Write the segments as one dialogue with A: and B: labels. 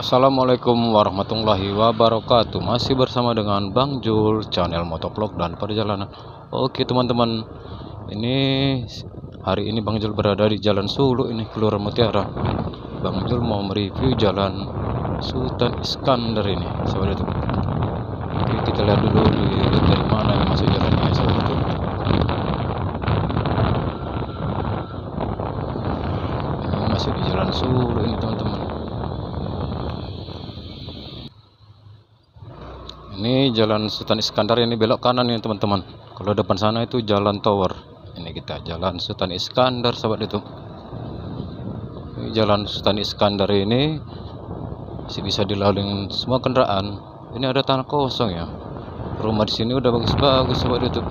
A: Assalamualaikum warahmatullahi wabarakatuh. Masih bersama dengan Bang Jul, channel motovlog dan perjalanan. Oke teman-teman, ini hari ini Bang Jul berada di Jalan Suluk ini, Kelurahan Mutiara. Bang Jul mau mereview Jalan Sultan Iskandar ini, sahabat itu. Oke, kita lihat dulu dari mana ini masuk jalannya, sahabat itu. Ini masih di Jalan Suluk ini teman-teman. Ini Jalan Sultan Iskandar, ini belok kanan ini teman-teman. Kalau depan sana itu Jalan Tower. Ini kita Jalan Sultan Iskandar, sahabat itu. Ini Jalan Sultan Iskandar ini masih bisa dilalui semua kendaraan. Ini ada tanah kosong ya. Rumah di sini udah bagus-bagus, sahabat itu.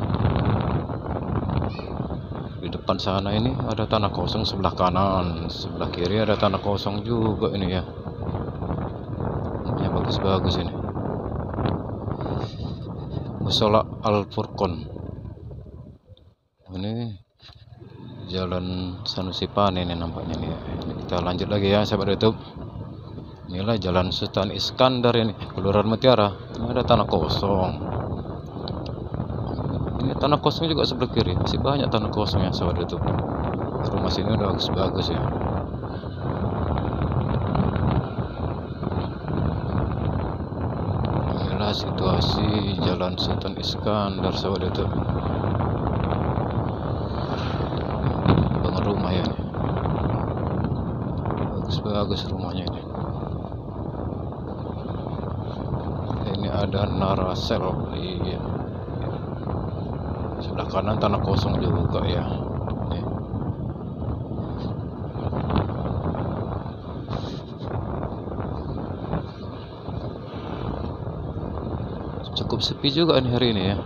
A: Di depan sana ini ada tanah kosong sebelah kanan, sebelah kiri ada tanah kosong juga ini ya. Rumahnya bagus-bagus ini. Musola Al Furqon. Ini Jalan Sanusi Pane ini nampaknya nih ya. Ini kita lanjut lagi ya sahabat YouTube. Inilah Jalan Sultan Iskandar ini, Kelurahan Mutiara. Ini ada tanah kosong. Ini tanah kosong juga sebelah kiri. Masih banyak tanah kosong ya sahabat YouTube. Rumah sini udah bagus-bagus ya. Situasi Jalan Sultan Iskandar, sahabat itu. Bangun rumah ya, bagus-bagus rumahnya ini. Ini ada Narasel di sebelah kanan, tanah kosong juga ya. Cukup sepi juga nih hari ini ya.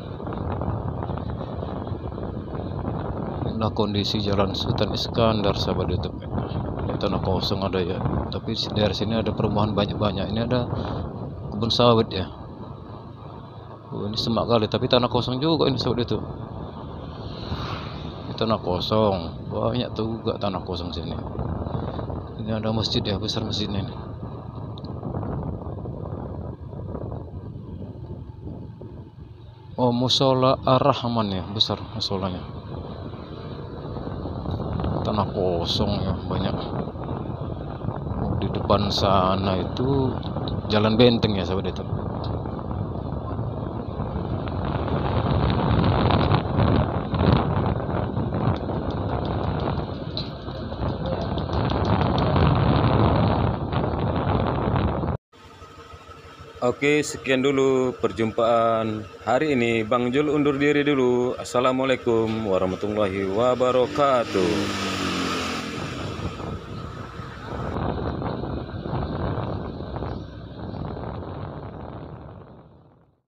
A: Inilah kondisi Jalan Sultan Iskandar, sahabat YouTube. Ini tanah kosong ada ya, tapi dari sini ada perumahan banyak-banyak. Ini ada kebun sawit ya. Ini semak kali, tapi tanah kosong juga ini, sahabat YouTube. Ini tanah kosong, banyak juga tanah kosong sini. Ini ada masjid ya, besar masjidnya ini. Oh, Musola Ar-Rahman ya, besar musolanya. Tanah kosong ya, banyak. Oh, di depan sana itu Jalan Benteng ya, sahabat itu. Oke, sekian dulu perjumpaan hari ini. Bang Jul undur diri dulu. Assalamualaikum warahmatullahi wabarakatuh.